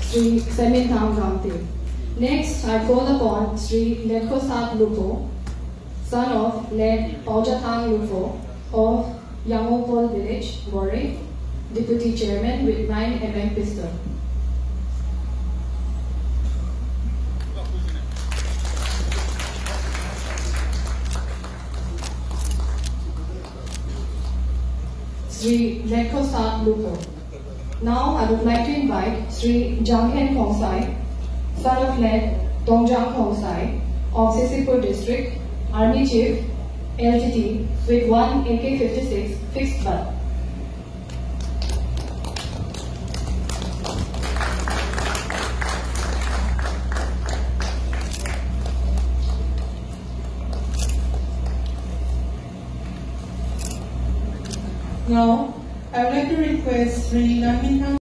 Sri Semintang Ramte. Next, I call upon Sri Letkosat Lupo, son of Led Paujatang Lupo of Yangopol village, Gore, Deputy Chairman with 9 mm pistol. Sri Letkosat Lupo. Now I would like to invite Sri Janghen Khongsai, son of Led Dongjang Khongsai of Sisipur district, Army Chief, LTTE with 1 AK-56 fixed butt. Now, I would like to request Sri Namintang